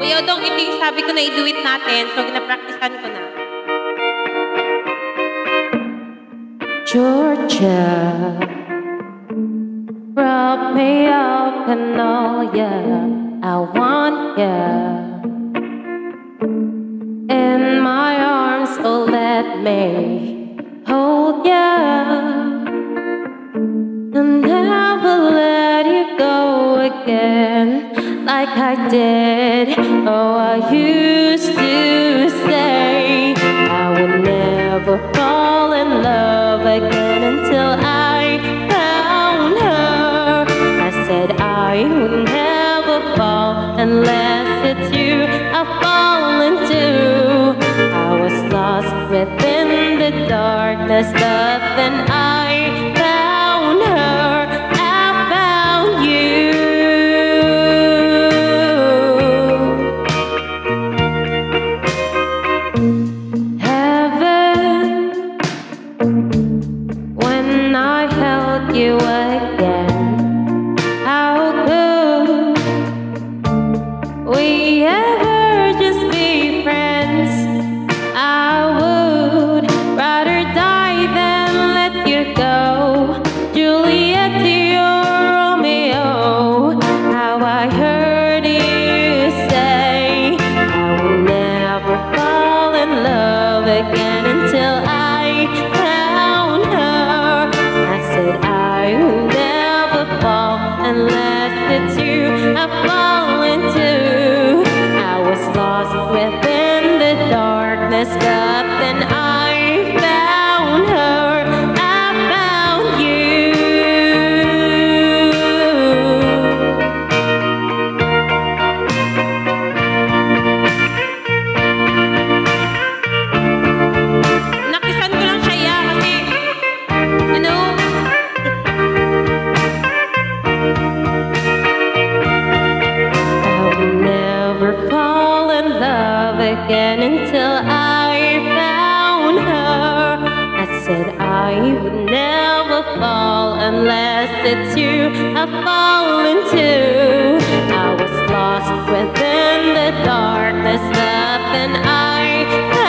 Odong, ito yung sabi ko na i-do it natin. So, gina-practicean ko na. Georgia, rub me up and all, yeah, I want ya in my arms, oh let me hold ya and never let you go again like I did. Oh, I used to say I would never fall in love again until I found her. I said I would never fall unless it's you I fall into. I was lost within the darkness, but then I found her. I found you. Heaven, when I held you again, how could we ever just be friends? I would rather die than let you go. Juliet to your Romeo, how I heard you say I would never fall in love again until I found her. I said I would never fall unless it's you I fall into. I was lost within the darkness, but then I found her. I found you. Nakisan ko lang siya kasi, you know, I would never fall in love again until I found her. I said I would never fall unless it's you I fall into. I was lost within the darkness, but then I